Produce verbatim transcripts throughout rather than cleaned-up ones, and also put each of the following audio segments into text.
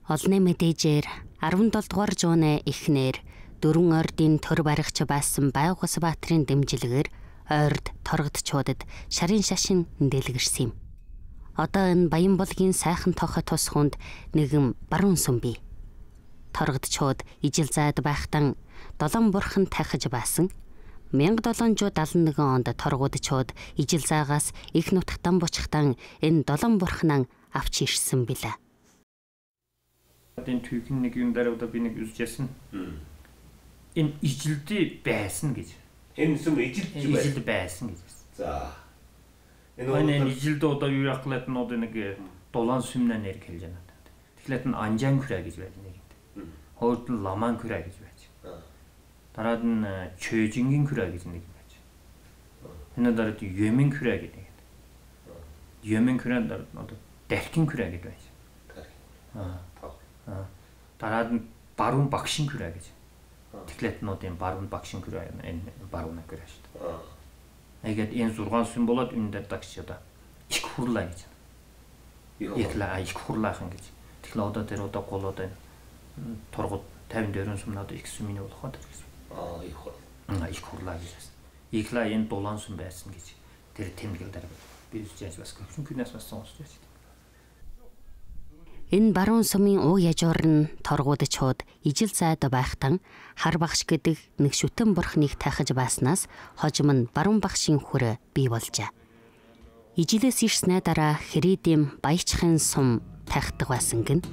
Олны мэдээжээр арван долоо дугаар зууны эхнэр дөрвөн ордын төр баригч байсан Байгус Баатрын дэмжлэгээр ойрд торгодчуудад шарын шашин дэлгэрсэн юм. Одоо энэ Баянбулгийн сайхан тохой тус хүнд нэгэн баруун сүм бий. Торгодчууд ижил зайд байхтан долоон бурхан тахиж байсан. мянга долоонжуу даалан нэгэн онд торгодчууд ижил заагаас их нутагтан бучхтан энэ долоон бурханаа авч ирсэн билээ. Энэ түүхэн нэг юм дараа одоо би нэг үзчихсэн. Энэ ижилдээ байсан гэж. Энэ сүм ижилд байсан гэж. За. Энэ ижилд одоо юу яхлаад нь одоо нэг дулаан сүмнээ нэр хэлж байна. Тэгэхээр нь анжаан хүрээ гэж байдаг нэг юм. Хойд нь ламан хүрээ гэж байж. Дараад нь чөжингийн хүрээ гэж нэг юм байж. Энэ дараад юмин хүрээ гэдэг. Юмин хүрээ дараад одоо дархин хүрээ гэдэг байж. Аа. Дараад нь баруун багшин хүрээ гэж. Тэглэтнуудын баруун багшин хүрээ энэ баруун хүрээ шүү дээ. Эгээд энэ зургаан сүм болоод үүндээ дагч одоо их хурлаа гэж. Ихлаа их хурлаахан гэж. Тэгэхээр одоо тэр одоо гол одоо тургууд тавин дөрвөн сүм одоо их сүмийн болоход гэсэн. Аа их хурлаа. Аа их хурлаа гэж. Ихлаа энэ дулаан сүм байсан гэж. Тэр тэмдэглэл дараа би үзэж бас компьютернаас бас сонсож байна. Энэ баруун сүмийн уу яжуур нь торгуудчууд ижил зайд байхтан хар багш гэдэг нэг шүтэн бурхныг тахиж байснаас хожим нь баруун багшийн хүрээ бий болжээ. Ижилээс ирснээ дараа Хэрэдийн баячхын сум тахдаг байсан гин.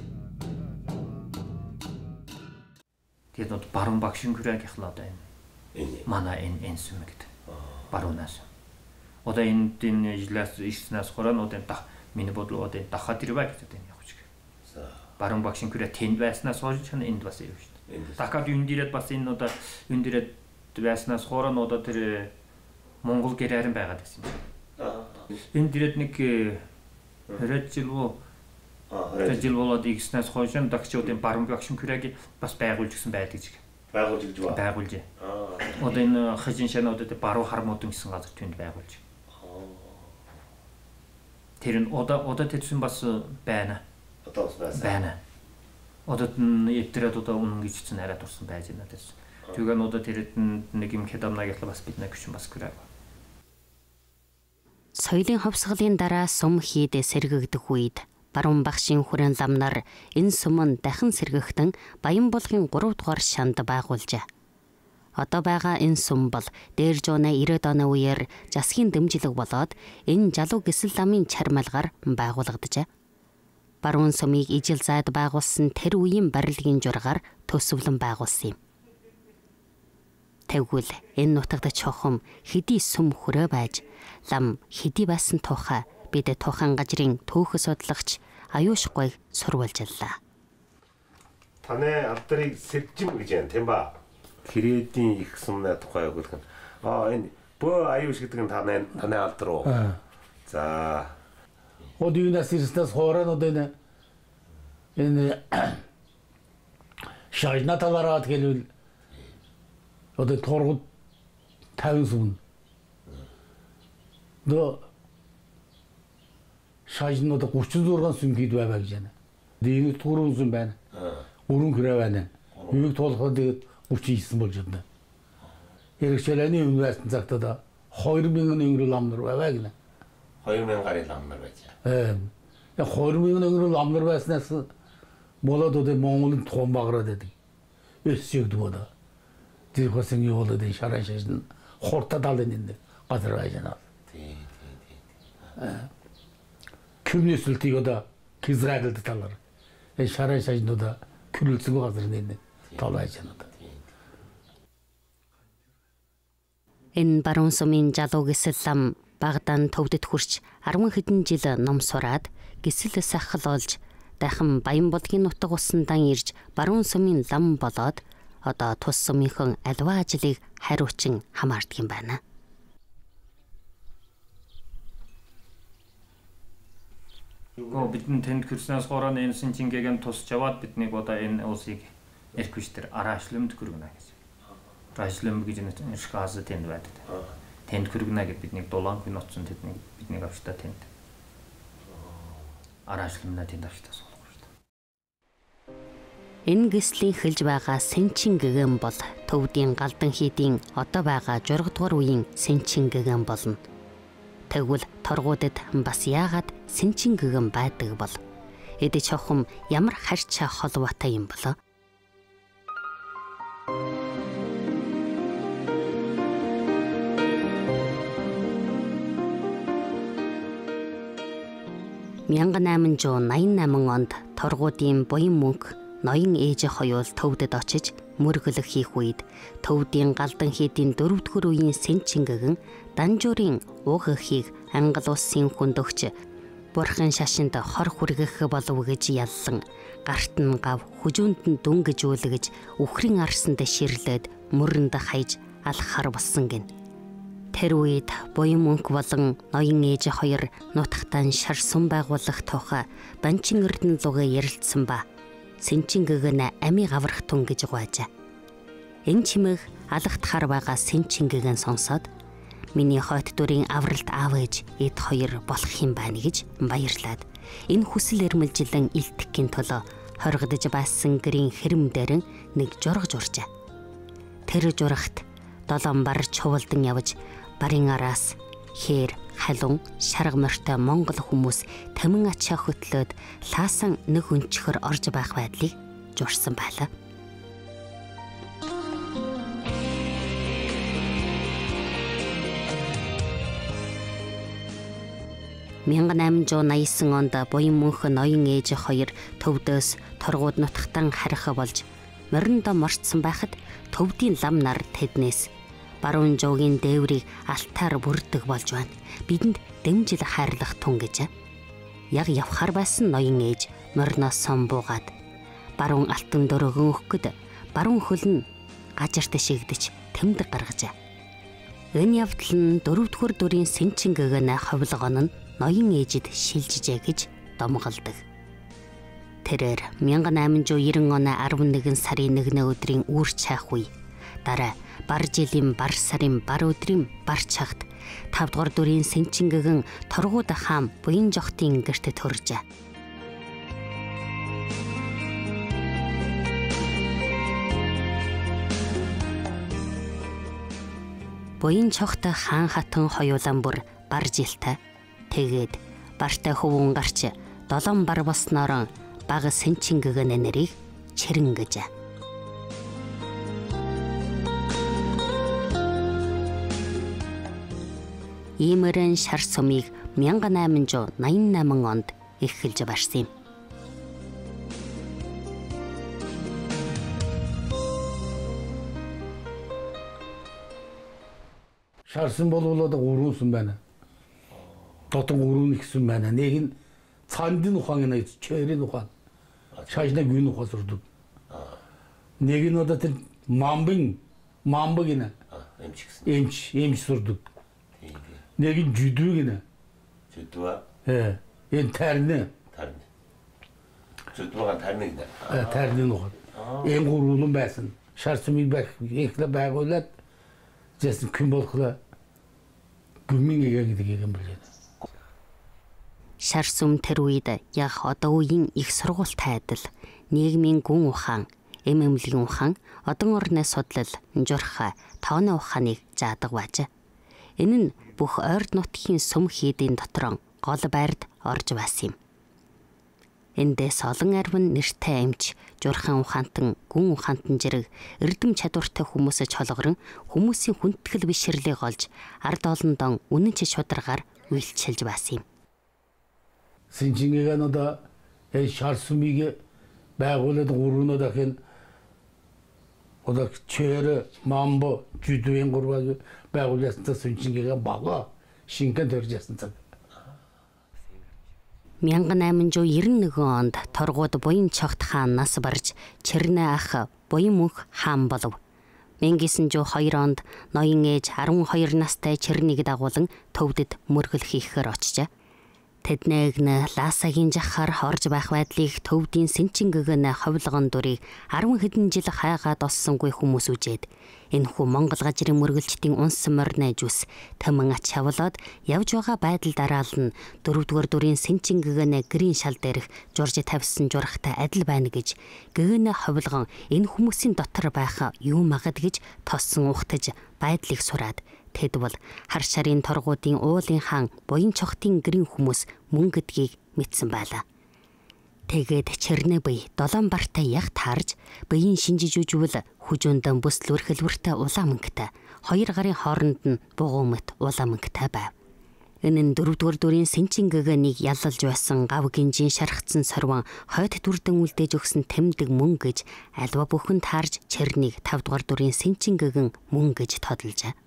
Тэгээд одоо баруун багшийн хүрээ гэхлээ одоо энэ манай энэ энэ сүм гэдэг. Баруунаас. Одоо энэ энэ ижилээс ирснээс хорон одоо дах миний бодлоо одоо дахад ирвэ гэдэг юм. Баруун багшин хүрээ тэнд байснаас хойш чана энд бас ирв шүү дээ. Дахад юунд ирээд бас энэ одоо юунд ирээд байснаас хоорон одоо тэр Монгол гэрээрэн байгаад байсан юм. Аа. Энд ирээд нэг хэрэд жил хэрэд жил болоод игснээс хойш дагчуудын баруун багшин хүрээг бас байгуулж гисэн байдаг ч. Байгуулж гэж ба. Байгуулж. Аа. Одоо энэ хажин шануудад баруун хармуудын гэсэн газар тэнд байгуулж. Аа. Тэр нь одоо одоо тэрсэн бас байна. Одоо бас байна. Одоо эвдрээд одоо үнэн гэж чинь арай турсан байж байна гэсэн. Тэгээ нь одоо тэрэд нэг юм хадамнаа гэхэл бас бид нэг хүчин бас гэрээ. Соёлын ховсголын дараа сум хийдэ сэргэгдэх үед баруун багшийн хүрэн ламнар энэ сумын дахин сэргэхтэн Баянбулгийн гурав дугаар шанд байгуулжээ. Одоо байгаа энэ сум бол дээр жууны ирээд оны үеэр засгийн дэмжлэг болоод энэ жалуу гисэл ламын чармайлгаар байгуулагдажээ. Баруун сумыг ижил зайд байгуулсан тэр үеийн барилгын жургаар төсөвлөн байгуулсан юм. Тэгвэл энэ нутагт чухам хэдий сүм хүрээ байж лам хэдий байсан тухай бид тухайн газрын төөхө судлагч Аюушгүй сурвалжлаа. Таны алдрыг сэржим гэж байна тийм ба. Хэрэдийн их сүмнээ тухай өгөх нь. Аа энэ бөө Аюуш гэдэг нь таны таны алдар уу? За одоо юунаас ирснээс хоорон одоо энэ энэ шайна талаараад гэлвэл одоо торгод тавин сүм. До шайна одоо гурван зургаан сүм гээд байваа гэж байна. Тэгээд гурван сүм байна. Өрөн хүрээ байна. Юуг тоолоход тэгээд гурван хийсэн болж байна. Эрэгчлээний университет цагт одоо хоёр мянган өнгөрөө ламнар байваа гинэ. хоёр мянган гарын ламнар байж. Э. Яг хоёр мянган өнгөрөө ламнар байснаас болоод одоо Монголын тухайн баграад байдаг. Өссөйгдөг одоо. Тэр хөсөн юу болоод энэ шараа шашин хурта далын энэ газар байж байна. Тий, тий, тий. Күнэсэлтийг одоо Кизрагэлд талаар. Энэ шараа шашин одоо күнэлцэг газар нэ тал байж байна. Энэ баруун сумын жалуу гисэл лам Багадан төвдөд хүрч арван хэдэн жил ном сураад гисэл сахалуулж дахин Баянбулгийн нутаг усндан ирж баруун сумын лам болоод одоо тус сумынхон альва ажлыг хариучин хамаардаг юм байна. Гоо бидний тэнд курснаас горон энэ синчингээгэн тусч аваад биднийг одоо энэ улсыг эрхвчтэр араашлымд хүргэнэ гэж. Араашлым гэж энэ шказ тэнд байдаг. Тэнд хүргэнэ гэж биднийг дулаан хүн утсан тэднийг биднийг авчтаа тэнд. Араашлымнаа тэнд авчтаа суулгав шүү дээ. Энэ гислийн хэлж байгаа Сэнчин гэгэн бол төвдийн галдан хийдийн одоо байгаа журга дугаар үеийн Сэнчин гэгэн болно. Тэгвэл торгуудад бас яагаад Сэнчин гэгэн байдаг бол? Эд чохом ямар харьцаа холбоотой юм болоо? мянга найманжуу наян наман онд торгуудын буян мөнх ноён ээж хоёул төвдөд очиж мөргөлөх хийх үед төвдийн галдан хийдийн дөрөвдүгээр үеийн Сэнчин гэгэн Данжуурын уг эхийг ангал улсын хүнд өгч бурхан шашинд хор хүргэх болов гэж яллан гарт нь гав хүжүүнд нь дүнгэж үлгэж үхрийн арсанд ширлээд мөрөнд хайж алхахар болсон гин. Тэр үед буян мөнх болон ноён ээж хоёр нутагтан шар сум байгуулах тухай Банчин эрдэнэ лугээ ярилцсан ба Сэнчин гэгэн ами гаврах тун гэж гуйжаа. Энэ чимэг алгатахаар байгаа Сэнчин гэгэн сонсоод миний хойт дүрийн авралт аав ээж эд хоёр болох юм байна гэж баярлаад энэ хүсэл эрмэлжилэн илтгэхийн тулд хоригдож байсан гэрийн хэрэм дээр нэг жураг журчаа. Тэр журагт долоон бар чувалдан явж барын араас хээр халуун шарга морьтой монгол хүмүүс тамин ачаа хөтлөөд лаасан нэг өнчхөр орж байх байдлыг журсан байлаа. мянга найманжуу наясан онд буян мөнх ноён ээж хоёр төвдөөс торгууд нутагтан харих болж мориндоо морцсон байхад төвдийн лам нар тэднээс баруун жуугийн дээврийг алтаар бүрдэг болж байна. Бидэнд дэмжил хайрлах тун гэж. Яг явхаар байсан ноён ээж мориноос сон буугаад баруун алтан дөрөгөн өгөхөд баруун хөл нь гажирт шигдэж тэмдэг гаргажээ. Энэ явдал нь дөрөвдүгээр дүрийн Сэнчин гэгэн ховлогон нь ноён ээжид шилжижээ гэж домголдог. Тэрээр мянга найманжуу девэн оны арван нэгэн сарын нэгэн өдрийн үүр чаах үе дараа бар жилийн бар сарын бар өдрийн бар чагт тавдугаар дүрийн Сэнчин гэгэн торгууд хаан буян жохтын гэрт төржээ. Буян жохт хаан хатан хоёулан бүр бар жилтэй тэгээд бартай хөвөн гарч долоон бар болсноор бага Сэнчин гэгэн нэрийг чирэнгэж. Иймэрэн шар сумыг мянга найманжуу наян наман онд эхэлж барсан юм. Шарсан болуулаад уруунсан байна. Дотон уруун ихсэн байна. Нэг нь цаандын ухаан нэг чэрийн ухаан. Шаажна гүн ухаас урд. Нэг нь одоо тэр мамбын мамбаг гинэ. Эмч гэсэн. Эмч эмч сурдаг. Нэг нь жүдүү гинэ. Жүдүү. Э. Энэ тарны. Тарны. Жүдүүга тарны гинэ. Э тарны ухаан. Эм гурулун байсан. Шарсмыг байх ихлэ байгуулад жисэн күн болохлаа. Гүмийн гэдэг юм байна. Шар сум тэр үед яг одоо үеийн их сургуультай адил нийгмийн гүн ухаан, эм эмнэлгийн ухаан, одон орны судлал, журха, тооны ухааныг заадаг байж. Энэ нь бүх ойрд нутгийн сүм хийдийн дотроо гол байрд орж байсан юм. Эндээс олон арвин нэртэй эмч, журхан ухаантан, гүн ухаантан зэрэг эрдэм чадвартай хүмүүсэж холгорон хүмүүсийн хүндэтгэл бишрлийг олж ард олондон үнэн ч шударгаар үйлчилж байсан юм. Сэнчин гэгэн одоо энэ шар сумыг байгуулад гурван дахин одоо чэр мамбо жүдвэн гурваг байгуулсан Сэнчин гэгэн бага шингэн төржсэн цаг. мянга найманжуу девэн нэгэн онд торгууд буян чогт хаан нас барж чирнэ ах буян мөнх хаан болов. Мингисэнжүү хоёр онд ноён ээж арван хоёр настай чирнийг дагуулan төвдөд мөргөл хийхээр очжээ. Тэд нэгнэ Ласагийн жахаар хорж байх байдлыг төвдийн Сэнчингэгэн ховлгон дурыг арван хэдэн жил хайгаад олсонгүй хүмүүс үжээд энэхүү Монгол гажрын мөргөлчдийн унс морны жүс таман ач хавлаад явж байгаа байдал дараална дөрөвдүгээр дүрийн Сэнчингэгэн гэрийн шал дээрх журж тавьсан журахтай адил байна гэж гэгэн ховлгон энэ хүмүүсийн дотор байх юу магад гэж тоссон ухтаж байдлыг сураад тэд бол хар шарын торгуудын уулын хаан буян чохтын гэрийн хүмүүс мөн гэдгийг мэдсэн байлаа. Тэгээд Чернэ бие долоон бартай яг таарж биеийн шинжиж үжвэл хүжүүндэн бүсэл үрхэлвэртэй улаан мөнгөтэй хоёр гарын хооронд нь бугуумт улаан мөнгөтэй байв. Энэ нь дөрөвдүгээр дүрийн Сэнчингэгнийг ялалж байсан гав гинжийн шархацсан сорвон хойд дүрдэн үлдээж өгсөн тэмдэг мөн гэж альва бүхэн таарж Чернийг тавдугаар дүрийн Сэнчингэгэн мөн гэж тодолжээ.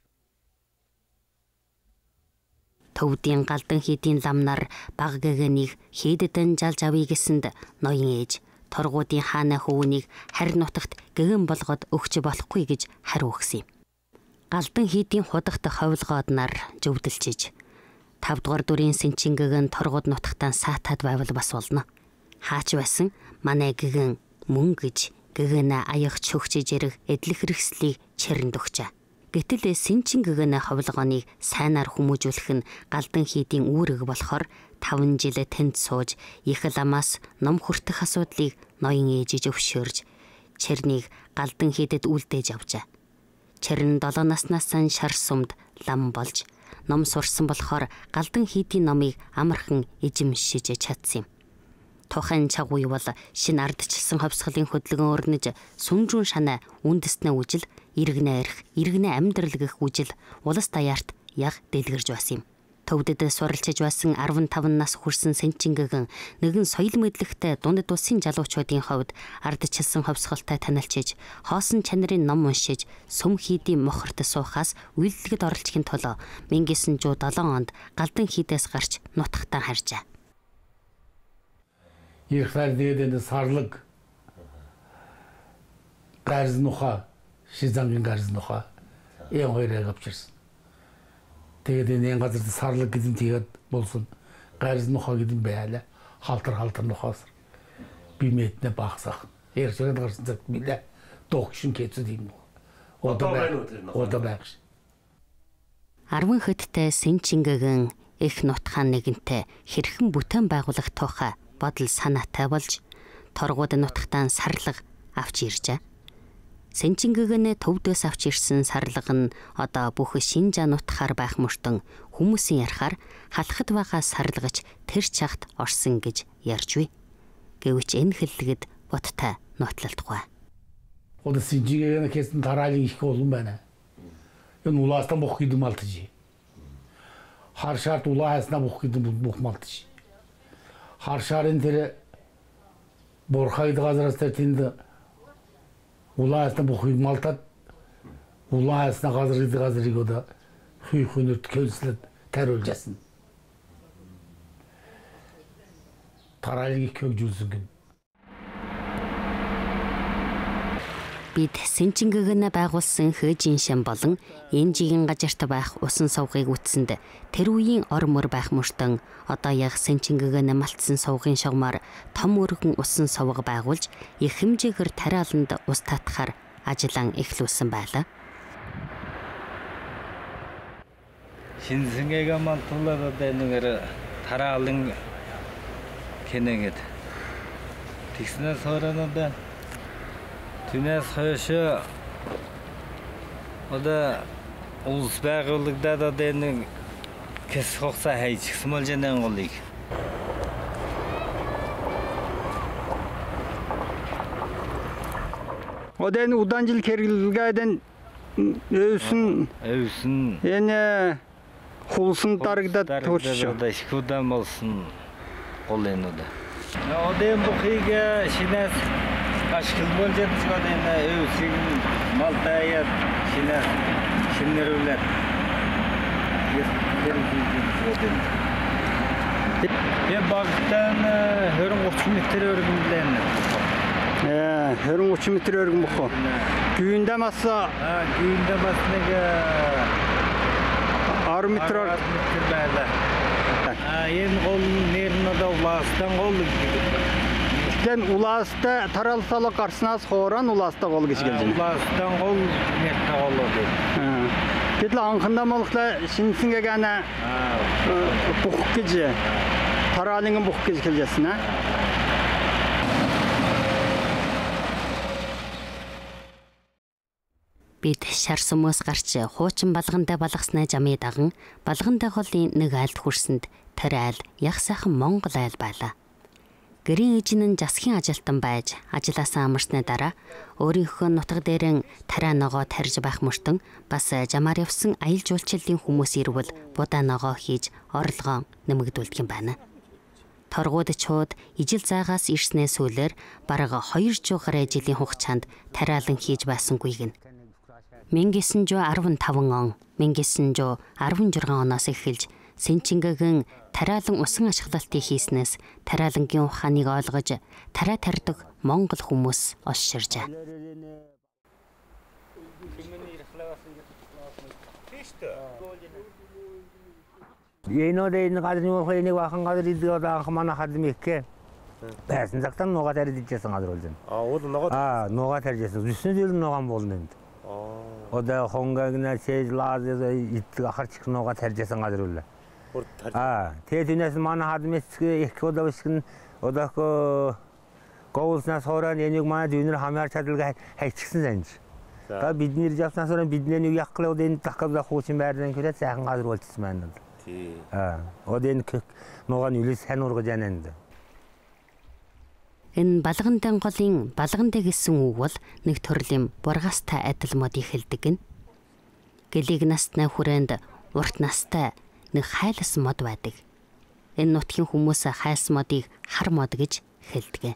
Төвдийн галдан хийдийн ламнар баг гэгэнийг хийдэдэн жалж авъя гэсэнд ноён ээж торгуудын хаана хөвөнийг харь нутагт гэгэн болгоод өгч болохгүй гэж хариу өгсөн юм. Галдан хийдийн худагт ховлгоод нар зөвдөлчиж тавдугаар дүрийн Сэнчингэгэн торгууд нутагтаа саатаад байвал бас болно. Хаач байсан манай гэгэн мөн гэж гэгэнэ аягч хөгчиж ирэх эдлэх хэрэгслийг Черэнд өгчээ. Гэтэл Сэнчингэгэн ховлгооныг сайнаар хүмүүжүүлэх нь галдан хийдийн үүрэг болохоор таван жил тэнд сууж их ламаас ном хүртэх асуудлыг ноён ээжиж өвшөөрж Чернийг галдан хийдэд үлдээж авчаа. Черэн долоо наснаас нь шар сумд лам болж ном сурсан болохоор галдан хийдийн номыг амархан эзэмшиж чадсан юм. Тухайн цаг үе бол шинэ ардчилсан ховсгалын хөдөлгөөн өрнөж сүнжүүн шанаа үндэснээ үжил иргэнэ арх иргэнэ амьдрал гэх үжил улас даяарт яг дэлгэрж байсан юм. Төвдөд суралцж байсан арван таван нас хүрсэн Сэнчингэгэн нэгэн соёл мэдлэгтэй дунд улсын залуучуудын хувьд ардчилсан ховсгалтай танилцж хоосон чанарын ном уншиж сүм хийдийн мохорт суухаас үйлдэлгэд оролцохын тулд 천구 нуль седем онд галдан хийдээс гарч нутагтаа харжээ. Ихсар дээдэн сарлаг гарз нуха шизангийн гарз нуха энэ хоёрыг авчирсан. Тэгээд энэ газар сарлаг гэдэг тэгээд болсон гарз нуха гэдэг байлаа. Халтар халтар нухаас бимэтнэ багсах. Эрсэнд гарсан цаг билээ. Догшин кэцэд юм. Одоо байна. Одоо байна. арван хэдтэй Сэнчингэгэн их нутгаан нэгэнтэй хэрхэн бүтээн байгуулах тухай бодол санаатай болж торгууд нутагтаа сарлаг авч иржээ. Сэнчингэгэн төвдөөс авч ирсэн сарлаг нь одоо бүх Шинжаа нутгаар байх мөртөн хүмүүсийн ярахаар халахад байгаа сарлагч тэр чагт орсон гэж ярьж буй. Гэвч энэ хэллэгд боттой нотлолтгүй. Одоо Сэнчингэгэн хэсэн тараалын их олон байна. Энэ улаастан бох гэдэг малтжи. Хар шарт улаасна бох гэдэг бох малтжи. Хар шарын тэр борхайд газраас тэнд улаасна бох малтад улаасна газар гэдэг газрыг одоо хүй хүнөт кэнслэд тариулж ясан. Тараалыг көгжүүлсэн гэн. Бид Сэнчингэгэн байгуулсан хөөжин шин болон энэ жигийн газарт байх усан сувгыг үтсэнд тэр үеийн ор мөр байх мөртөн одоо яг Сэнчингэгэн малтсан сувгын шугамар том өргөн усан сувг байгуулж их хэмжээгээр тариаланд ус татахаар ажиллан эхлүүлсэн байлаа. Сэнчингэгэн малтуулаад нэгээр тараалан кэнэгэд тэгснээс хооронд Түнэс хойш одоо улс байгуулагдаад одоо нэг кэс хогсаа хайчихсан бол жинэн голыг. Одоо энэ удаан жил хэрэглэгээд өвсөн өвсөн энэ хулсан дарагдаад төрсөн. Одоо их удаан болсон гол энэ одоо. Одоо бухыг шинээс ашигла болж байгаа энэ өвсийг малтаяад шинэ шинэрүүлээд яг багтан двадцать тридцать метр өргөн лэн. Э двадцать тридцать метр өргөн бохоо. Гүйндээ бас аа гүйндээ бас нэг десять метр байлаа. А, энэ гол нэрнэдэ улаастан гол гэдэг. Тен улаасты таралсалы қарсынас хоран улаасты гол гэж келген. Улаастан гол нэртэ гол гэдэг. Тэтэл анхында молхла шинсинге гана бух гэж тараалын бух гэж хэлжсэн аа. Бид шар сүмөөс гарч хуучин балгандаа балгаснаа жамыг даган балгандаа голын нэг айлд хүрсэнд тэр айл яг сайхан Монгол айл байлаа. Гэрийн эжин нь засгийн ажилтан байж ажилласаа амарсны дараа өөрийнхөө нутаг дээрэн тараа ногоо тарьж байх мөртөн бас жамаар явсан аялал жуулчлалын хүмүүс ирвэл будаа ногоо хийж орлогоо нэмэгдүүлдэг юм байна. Торгуудчууд ижил заагаас ирснээ сүүлээр бараг хоёр жугаар жилийн хугацаанд тариалан хийж байсангүй гин. мянга девятьсот арван таван он, мянга девятьсот арван жургаан оноос эхэлж Сэнчингэгэн тариалан усан ашиглалтыг хийснээс тариалангийн ухааныг ойлгож тараа тарьдаг монгол хүмүүс олширжээ. Энэдэ энэ гадны ухааныг бахан гадар идэх анх манай хадмикке байсан цагтан нугаа тарьж ижсэн гадар болж байна. А уул нугаа Аа нугаа тарьж ижсэн. Зүсэн зүйл нугаан болно энд. Ода хонгагна сэж лаз идэх ахарч нугаа тарьж ижсэн гадар үлээ. А, тэгээд энэс манай хадмис их удавшгэн одоохо гоолснаас хоорон энийг манай дүүнэр хамаар чадалгаа хайчихсан санж. Та бидний явснаас хоорон бидний нэг яхлаа энэ дахкавда хуучин байрны хүрээ сайхан газар болчихсон байна. Тий. А, одын нугаа нүлээс сайн ургаж яана. Энэ балгандан голын балгандэ гэсэн үг бол нэг төрлийн бургастай адил мод ихэлдэг гин. Гэлиг настнаа хүрээнд урт настай нэг хайлс мод байдаг. Энэ нутгийн хүмүүс хайлс модыг хар мод гэж хэлдэг.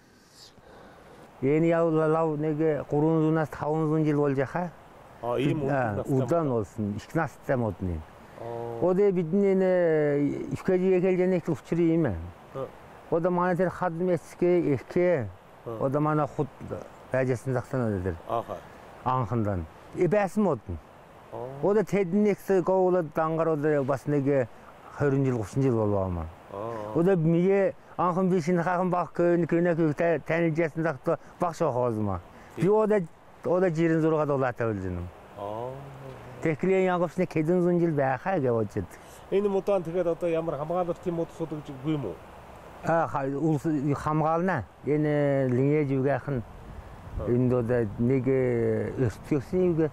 Энэ явлалав нэг гурван зуунаас таван зуун жил болж яхаа. А ийм удаан болсон. Их настай модны. Одэ бидний их хэжээ хэлжэнэх учир юм аа. Ода манай тэр хадмэсгээ ихэ. Ода манай худ байжсэн загсан өдөр. Аха. Анхандан. И байсан мод. Ода тэднийхс гоолод дангарууд бас нэг двадцать жил тридцать жил болов аа. Ода мие анхан бишин хахан баг көнök танилж ясан цагт багш хоолмаа. Би ода ода жирэн зургаад улаатай болж байна. Тэхлийн ягвсны хэдэн зуун жил байхаа гэж бодож. Энэ мудаан тэгээд одоо ямар хамгаалалтын мод судагж үгүй юм уу? Аа хамгаална. Энэ линьяж югаахан энд ода нэг өсчихсэн юг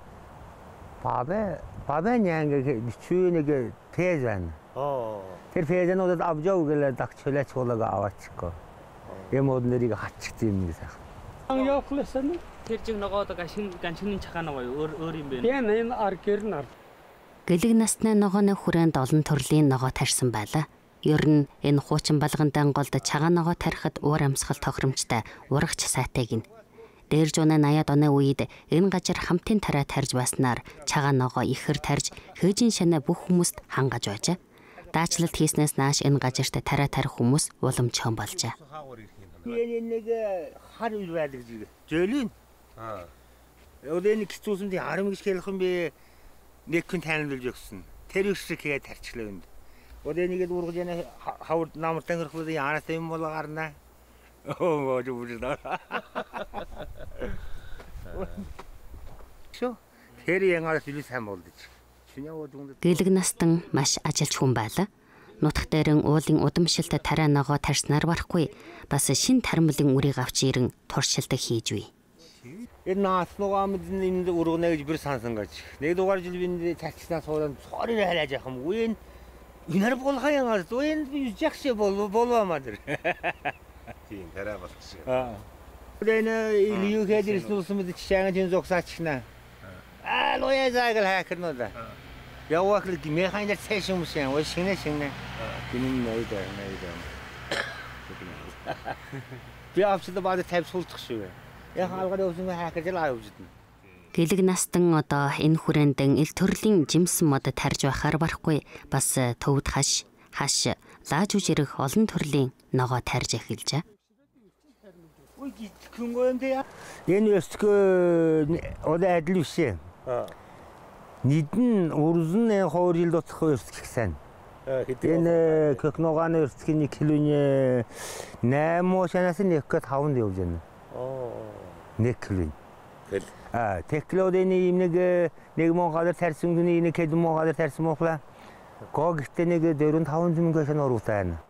бабэ бабэ нянга бичүү нэг пэйж байна. Аа. Тэр пэйжнүүд авжаа үгэлээ дагчлаач болоо аваачихгүй. Юм уу нэрийг хатчихсан юм гэсэн. Ан явахласан. Тэр жиг ногоод ганшин ганшины чахаа ногоо өөр өөр юм бэ. Тийм энэ ар гэрнар. Гэлэг насны ногооны хүрээнд олон төрлийн ногоо тарьсан байлаа. Ер нь энэ хуучин балгандан голд чагаа ногоо тарихад уур амьсгал тохиромжтой урагч сайтай гин. Дээр жуунаа наяад оны үед энэ газар хамтын тараа тарьж байснаар чагаа ногоо ихэр тарьж хөөжин шанаа бүх хүмүүст хангаж байжээ. Даачлалт хийснээс нааш энэ газарт тараа тарих хүмүүс уламжхан болжээ. Энэ нэг хар үйл байдаг зүг. Зөөлөн. Аа. Өдөөний хэцүүсэнд харам гэж хэлэх юм би нэг хүн танилцуулж өгсөн. Тэр их хийгээд тарчлаа юм. Өдөөнийг ургаж яна хавар намартан гэрхүүд яанаас юм болоо гарна. Оо жуулдаа. Шо. Тэр янгаар зүйл сайн болдож. Гэлэг настан маш ажилч хүн байлаа. Нутаг дээрэн уулын удамшилт тараа ногоо тарьснаар барахгүй бас шин тарамлын үрийг авч ирэн туршилт хийж үе. Энэ наснуугаа мэдэн энэ ургана гэж бүр сансан гэж. Нэг дугаар жил би тарчснаас хоорон цорыг хайлаж яах юм. Үн энэ болгоо янгаар үн би жагш бол болоо мадэр. Тийм тараа болгош. Аа. Энэ юу хийдэрс нүсэн мэд чишаан жин зогсаачна. Аа лоя загал хакерноо да. Явах л механик цэш юм шиг ой шинэ шинэ. Гинэн найда найда. Би авчид баад тавь суулдах шүү. Яг алгаар явсан хакер жил авчихсан. Гэлэг настан одоо энэ хүрээндэн ил төрлийн жимсэн мод тарьж байхаар барахгүй бас төвд хаш хаш лааж үжирэх олон төрлийн ногоо тарьж эхэлжээ. Ой гин гонде. Энэ өсгөө одоо адил бишээ. Аа. Нийтэн үрзэн хоёр жил доцох өсгөх сайн. Энэ кокноганы өрсөлдөхийн нэг килоны найман шанаас нэг таван явж байна. нэг кило. А теклодын ийм нэг нэг монголоор тарьсан хүний нэг хэд монголоор тарьсан мохла. Гогт нэг дөрөв таван зэмгээс оруултаа байна.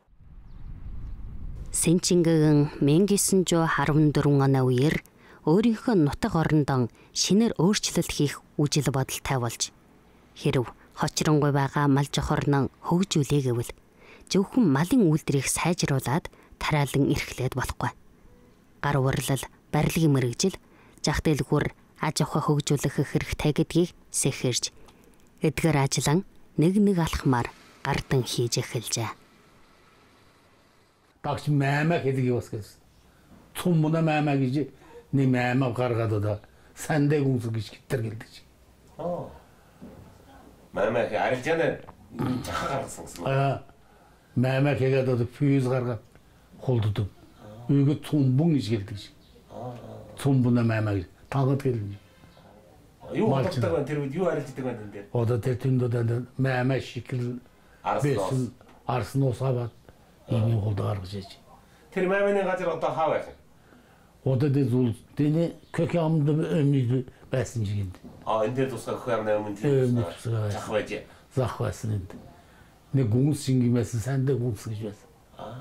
Сэнчингэн мянга gyusen жүз харван дөрвөн оны үеэр өөрийнхөө нутаг орондон шинээр өөрчлөлт хийх үжил бодолтой болж хэрв хочронгуй байгаа мал жохорнон хөгжүүлээ гэвэл зөвхөн малын үйлдвэрийг сайжруулад тараалан эрхлээд болохгүй. Гар урлал, барилгын мэргэжил, зах дэлгүүр аж ахуй хөгжүүлэх хэрэгтэй гэдгийг сэхэрж эдгээр ажиллан нэг нэг алхмаар гардан хийж эхэлжээ. Багш маймаг гэдэг юу басгаас. Цумбуна маймаг гэж нэг маймаг гаргаад одоо сандыг үсэг гэж гитэр гэлдэж. Аа. Маймаг арилжаана жахаа гаргасан гэсэн. Аа. Маймаг хийгээд одоо фьюз гаргаад холддог. Үйгө цумбун гэж гэлдэж. Аа. Цумбуна маймаг тагад гэлдэж. Юу болдог вэ? Тэр юу арилждаг вэ энэ дээр? Одоо тэр тэнд маймаг шикэл бэсэн арсан усаваад ийм холд гаргаж яж. Тэр майманы газар одоо хаа байх вэ? Одоо тэр зүйл тэний кök амд өмнө байсан жигэнд. Аа энэ дээр тусгай кök амд өмнө тийм зах байж. Зах байсан энд. Нэг гүнс шингимээс сандаа гүнс гэж байсан. Аа.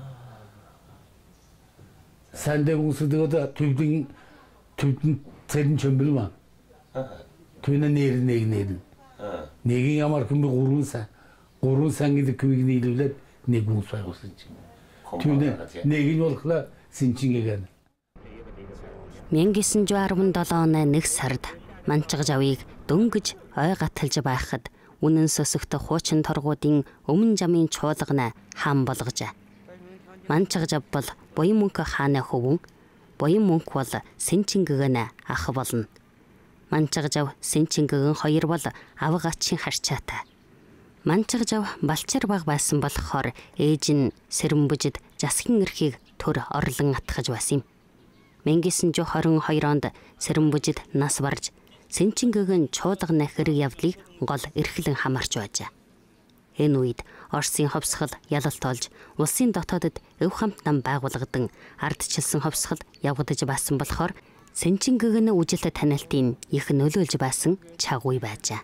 Сандаа гүнс гэдэг төвдөн төвдөн цэрэн чөмбөл маа. Аа. Төвнө нэр нэг нэр. Аа. Нэгийн ямар хүм гурван сан. Гурван сан гэдэг күйг нийлүүлээд нэг гүнс байгуулсан чинь. Төвнө нэг нь болохоор сэнчингээ. мянга gyusen жүз арван долоо оны нэг сард Манчгаж авийг дөнгөж ой гаталж байхад үнэн сөсөгт хуучин торгуудын өмнө замын чуулгана хаан болгожээ. Манчгаж ав бол буян мөнх хааны хөвөн, буян мөнх бол Сэнчингэгэн ах болно. Манчгаж ав Сэнчингэгэн хоёр бол авгаачин харчаатай. Манчгаж ав балчир баг байсан болохоор ээж нь Сэрэмбүжид засгийн эрхийг төр орлон атгаж байсан юм. мянга gyusen жүз хорин хоёр онд Сэрэмбүжид нас барж Сэнчингэгэн чуулганы хэрэг явдлыг гол эрхлэн хамаарч байжээ. Энэ үед Оросын ховсгол ялалт болж улсын дотоодод өв хамт нам байгуулгадан ардчилсан ховсгол явагдаж байсан болохоор Сэнчингэгэн үжилт танилтын их нөлөөлж байсан чаг үе байжээ.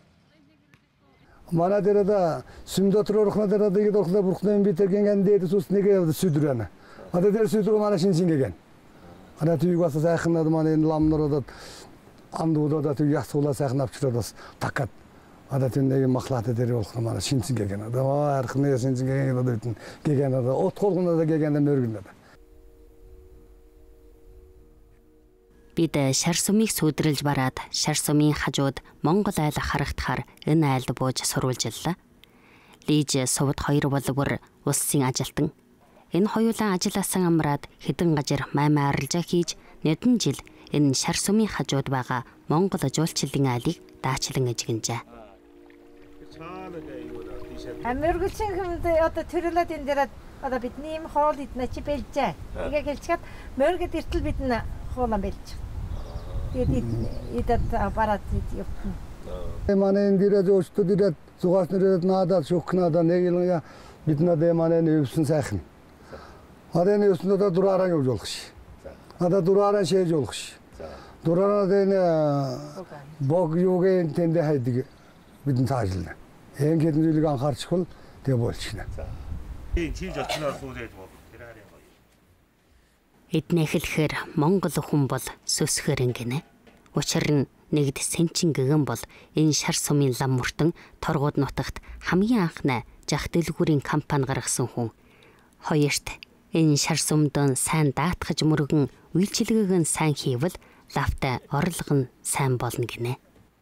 Манай дээрээ сүм дотор орохна дээрээ тэгээд орохна бурхны битэргэн дээд сүс нэг явд сүдрэнэ. Одоо дээр сүдрүү манай Сэнчингэгэн. Ана тийг бас сайхнаад манай ламнороо андуудаа тийг ясуулаа сайхан авчираад бас такат. Одоо тэр нэг махлаатай дээр болох манай Сэнчингэгэн. Одоо архны Сэнчингэгэн одоо гэгэн одоо отгоолгоноо гэгэн нэргэнэ. Бид шар сумыг сүудрэлж бараад шар сумын хажууд Монгол айл харагдахаар энэ айлд бууж сурвалжиллаа. Лиж сувд хоёр бол бүр улсын ажилтан. Энэ хоёулаа ажилласан амраад хэдэн гажир маймаа арилжаа хийж нэгэн жил энэ шар сумын хажууд байгаа Монгол жуулчлалын айлыг даачлан эжгэнжээ. Амэргэлчин хүнд одоо төрлөд энэ дээр одоо бидний юм хоол иднэ чи бэлжээ. Ингээ хэлчихэд мөргөд иртэл бид н хоолон бэлж. Тэгээд идэт аппарат явуулна. Манай энэ дээр зөвчтөд ирээд зугаас нэрээд надад шухнада нэг юм бид надад манай нөвсөн сайхан. Одоо энэ өснөд одоо дураараа явж болох ши. Одоо дураараа шээж болох ши. Дураараа энэ бог юугийн тэндэ хайдаг бидэн таажлаа. Энэ хэдэн зүйлийг анхаарчихвал тэгээ болчихно. Тийм чийж очноор суулээд бол тэр харин гоё. Эднэ хэлэхээр Монгол хүн бол сөсгөр ингэнэ. Учир нь нэгд Сэнчингэгэн бол энэ шар сумын лам мөртөн торгууд нутагт хамгийн анхны зах дэлгүүрийн компани гаргасан хүн. Хоёрт энэ шар сумдон сайн даатгаж мөргөн үйлчилгээг нь сайн хийвэл лавтай орлого нь сайн болно гинэ.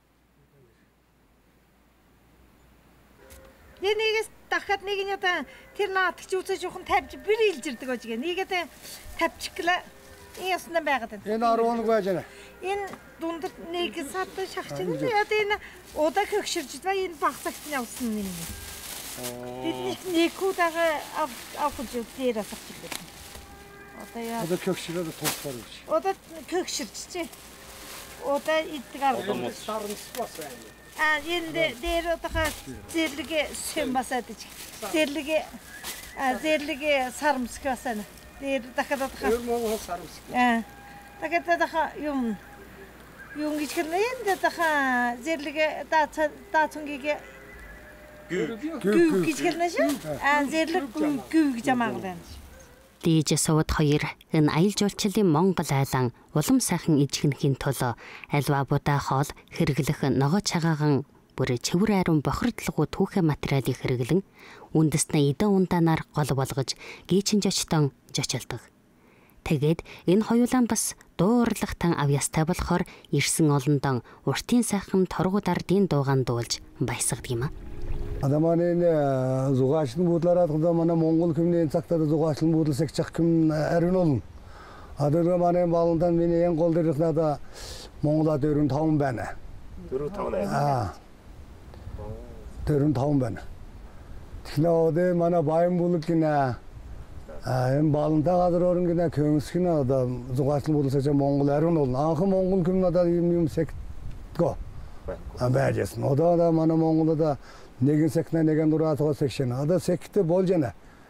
Нэгээс дахиад нэг нь одоо тэр наадч үзэж жоохон тавьж бэр илж ирдэг байж гээ. Нэгээд тавьчихлаа. Энэ ясна байгаад байна. Энэ арван байж байна. Энэ дундад нэг сад шахчин. Одоо энэ удаа хөгшөрж байгаа энэ багцагт нь явсан юм. Бид нэг удаа авах гэж дээр асууж байна. Одоо яа. Одоо хөгшөрөд туусгаар гэж. Одоо хөгшөрч чи. Одоо иддэг авах. А енді дээр отаға зерліге сөм басады. Зерліге зерліге сарымсық басаны. Дээр тақада тақа. Өр моңғол сарымсық. А. Тақада тақа юм. Юм гişкенде енді тақа зерліге датунгеге гүү гişкенде ше. А зерлік гүү жамағдан. Дээж сууд хоёр энэ аялал жуулчлалын Монгол айлан улам сайхан ижигнэхийн тулд альва будаа хоол хэрэглэх ногоо цагаахан бүр чивэр айрын бохирдлогоо түүхэ материалыг хэрэглэн үндэснээ эдэн ундаанаар гол болгож гийчин жочтон жочилдог. Тэгээд энэ хоёулаа бас дуу урлагтан авьяастай болохоор ирсэн олондон уртын сайхан торгууд ардын дуугаан дуулж баясгадаг юм а. Адаманын зугаачны буудлараад гоо манай Монгол хүмүүний цагтаа зугаачны буудлсаг чах хүм арин олон. Адырга манай баландан миний ен гол дээрх надаа Монголд дөрөв таван байна. дөрөв таван аа. Аа. дөрөв таван байна. Тэгэхээр манай баян бүлэг гинэ аа энэ балантаа гадар орон гинэ көмсгинэ одоо зугаачны буудлсаг Монгол арин олон. Анхан Монгол хүм надаа юм юм сект го. А бажэс. Одоо манай Монголда нэгэн секна нэгэн дураа тоо секшн. Одоо секте болж байна.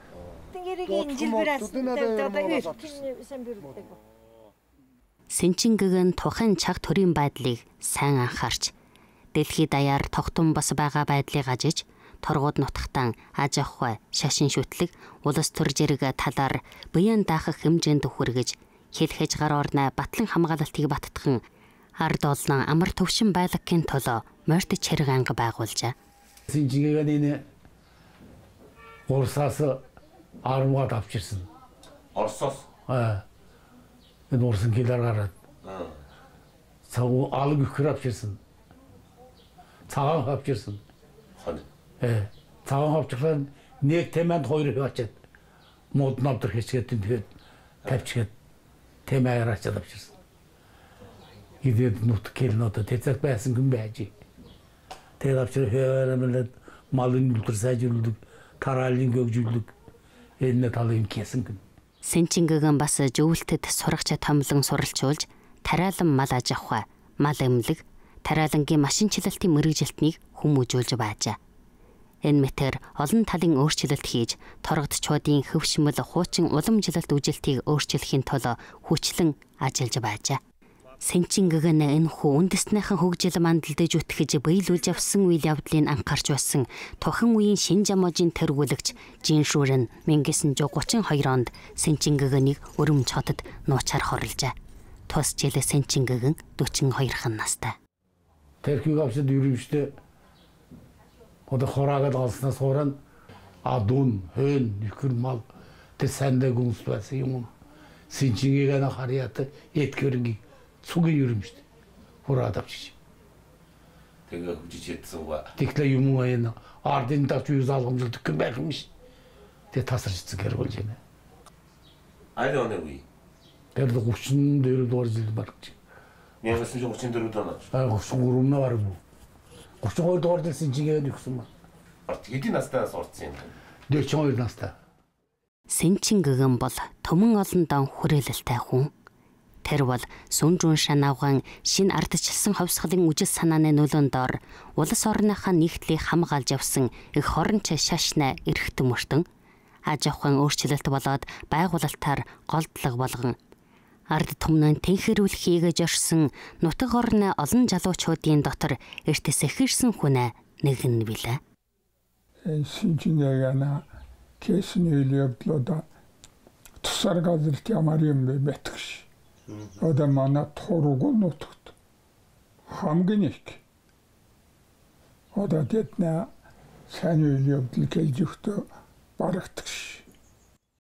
Сэнчингэгэн тухайн цаг төрийн байдлыг сайн анхаарч дэлхийд даяар тогтун бас байгаа байдлыг ажиж торгууд нутагтан аж ахуй, шашин шүтлэг, улс төр зэрэг талаар буян даахах хэмжээнд хүргэж хэл хязгаар орны батлан хамгаалалтыг баттган ард олон амар төвшин байлагын тулд морьт чирэг анги байгуулжээ. Синчигээн энэ Орсоос армууд авчирсан. Орсоос? Аа. Энэ Орсын хэлээр гараад. Аа. Цаг алг өгөр авчирсан. Цагаан авчирсан. Хон. Э. Цагаан авчирсан нэг темэнд хоёр хачаад мод навдар хийчгээд тэгээд тавьчихад темээр ачаад авчирсан. Идэд нут келното тэцэг байсан юм байж. Тэгээд авчир хээрэмэлд малын үлдэр сайжруулдаг, тараалын гөгжүүлдэг энэ талын хийсэн гэн. Сэнчингэгэн бас зөвлөлтөд сурагч томлон суралцуулж тараалан мал аж ахуй, мал эмнэлэг, тараалангийн машинчлалтын мэрэгжилтнийг хүмүүжүүлж байжээ. Энэ мэтэр олон талын өөрчлөлт хийж торгодчуудын хөвшмөл хуучин уламжлалт үжилтийг өөрчлөхийн тулд хүчлэн ажиллаж байжээ. Сэнчингэгэн энэ хүү үндэснийхэн хөгжил мандалдаж үтгэж биелүүлж явсан үйл явдлыг анхаарч байсан тухайн үеийн шин жаможийн тэргүүлэгч Жиншүүрэн 천구 гучин хоёр онд Сэнчингэгнийг өрөмч хотод нуучаар хорлжээ. Тус жил Сэнчингэгэн дөрвөн хоёр настай. Тэрхийг авчид юримжтэй одоо хораагаад олснаас хоорон адун, хэн, нөхөр мал тэр сандаа гүнс байсан юм. Сэнчингэгэн харьяат этгэрэнги цугийн юримжтэй. Хораад авчиж. Тэгээ хүчиж ядсан ба. Тэгэхээр юм уу энэ ардын давч юу залгамжлдаг юм байх юм ш. Тэгээ тасарчсан гэр болж байна. Айд оны үе. Тэр гучин дээр дор жил барч. Нэг гучин гучин дөрөв доноо. Аа гучин гурван нар юм. гучин хоёр доор дэлсэн жигээд өгсөн ба. Барт хэдийн настайнаас орцсон юм. дөрвөн хоёр настай. Сэнчингэгэн бол төмөн олондон хүрээлэлтэй хүн. Тэр бол сүнжүүн шанаавган шин ардчилсан ховсгалын үжил санааны нөлөөнд ор улс орныхаа нэгтлийг хамгаалж явсан их хоронч шашна эрхтэн мөртөн аж ахуйн өөрчлөлт болоод байгуулалтаар голдлог болгон ард түмнэн тэнхэрүүлэхийг жорсон нутаг орны олон залуучуудын дотор эртэс эхэрсэн хүнээ нэг нь билээ. Сэнчингэгэн кэсний үйл явдлуудаа тусаар газарт ямар юм бэ бэтгш. Одоо манай тургуу нутагт хамгийн их одоо тэдний сайн үйл явдал гэж өгтөө барагдчих.